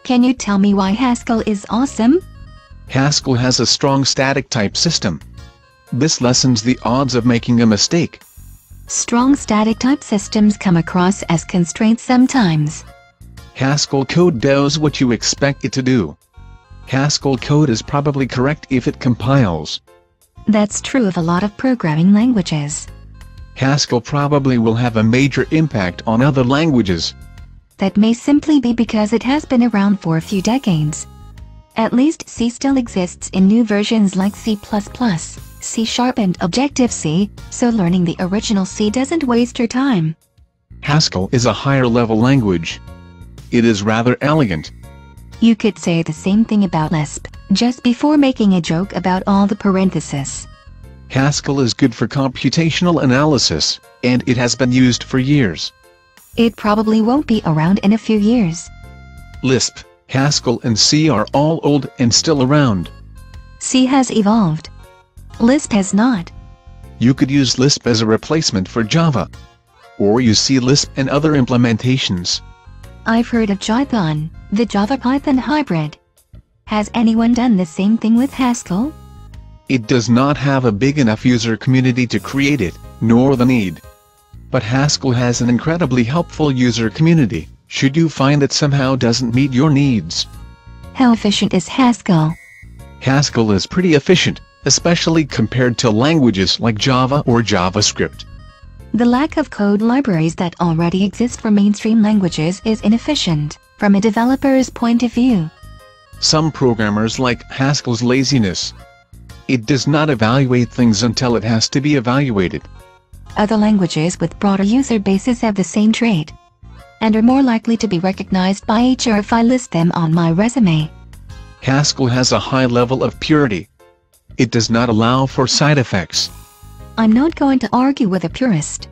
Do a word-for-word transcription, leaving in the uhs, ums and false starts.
Can you tell me why Haskell is awesome? Haskell has a strong static type system. This lessens the odds of making a mistake. Strong static type systems come across as constraints sometimes. Haskell code does what you expect it to do. Haskell code is probably correct if it compiles. That's true of a lot of programming languages. Haskell probably will have a major impact on other languages. That may simply be because it has been around for a few decades. At least C still exists in new versions like C plus plus, C sharp and Objective-C, so learning the original C doesn't waste your time. Haskell is a higher-level language. It is rather elegant. You could say the same thing about Lisp, just before making a joke about all the parenthesis. Haskell is good for computational analysis, and it has been used for years. It probably won't be around in a few years. Lisp, Haskell and C are all old and still around. C has evolved. Lisp has not. You could use Lisp as a replacement for Java. Or use C Lisp and other implementations. I've heard of Python, the Java-Python hybrid. Has anyone done the same thing with Haskell? It does not have a big enough user community to create it, nor the need. But Haskell has an incredibly helpful user community, should you find it somehow doesn't meet your needs. How efficient is Haskell? Haskell is pretty efficient, especially compared to languages like Java or JavaScript. The lack of code libraries that already exist for mainstream languages is inefficient, from a developer's point of view. Some programmers like Haskell's laziness. It does not evaluate things until it has to be evaluated. Other languages with broader user bases have the same trait, and are more likely to be recognized by H R if I list them on my resume. Haskell has a high level of purity. It does not allow for side effects. I'm not going to argue with a purist.